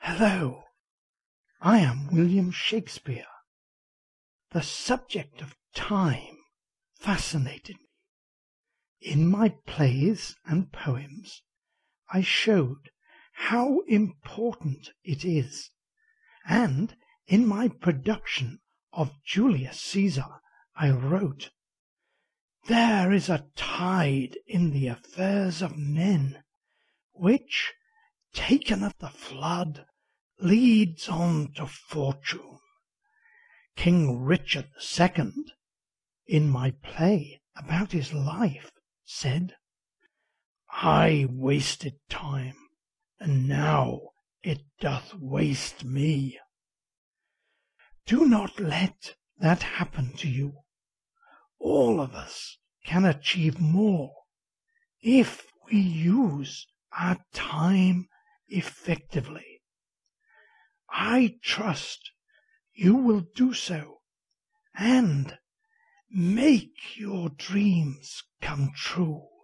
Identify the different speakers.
Speaker 1: Hello, I am William Shakespeare. The subject of time fascinated me. In my plays and poems, I showed how important it is, and in my production of Julius Caesar, I wrote, "There is a tide in the affairs of men, which, taken at the flood, leads on to fortune." King Richard II, in my play about his life, said, "I wasted time, and now it doth waste me." Do not let that happen to you. All of us can achieve more if we use our time effectively. I trust you will do so and make your dreams come true.